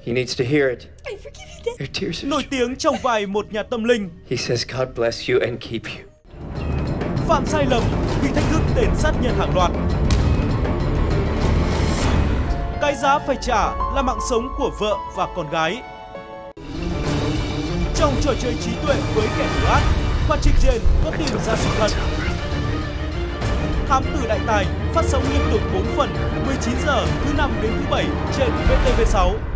He needs to hear it. I forgive you, Dad. Your tears are Nổi tiếng trong vai một nhà tâm linh. He says God bless you and keep you. Phạm sai lầm khi thách thức tên sát nhân hàng loạt. Cái giá phải trả là mạng sống của vợ và con gái. Trong trò chơi trí tuệ với kẻ thù ác, Pattrick Jane có tìm ra sự thật. Thám tử đại tài phát sóng liên tục 4 phần 19 giờ thứ 5 đến thứ 7 trên VTV6.